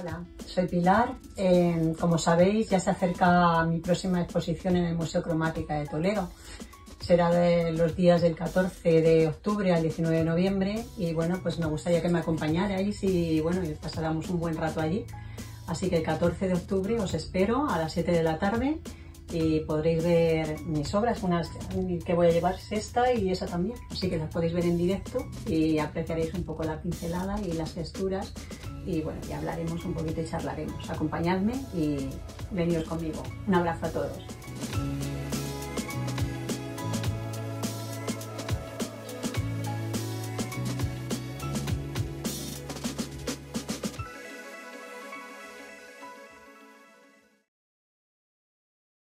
Hola, soy Pilar. Como sabéis, ya se acerca mi próxima exposición en el Museo Cromática de Toledo. Será de los días del 14 de octubre al 19 de noviembre y bueno, pues me gustaría que me acompañarais y bueno, y pasáramos un buen rato allí. Así que el 14 de octubre os espero a las 7 de la tarde y podréis ver mis obras, unas que voy a llevar, esta y esa también. Así que las podéis ver en directo y apreciaréis un poco la pincelada y las texturas. Y bueno, ya hablaremos un poquito y charlaremos. Acompañadme y venidos conmigo. Un abrazo a todos.